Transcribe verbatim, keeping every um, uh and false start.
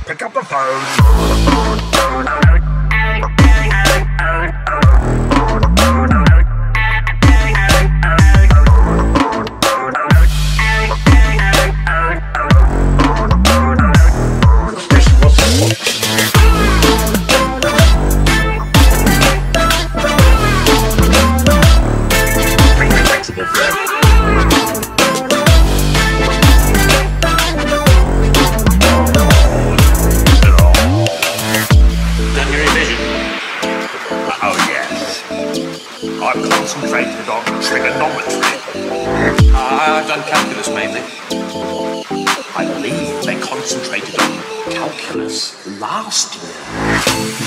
Pick up the phone. I've concentrated on trigonometry. Uh, I've done calculus mainly. I believe they concentrated on calculus last year.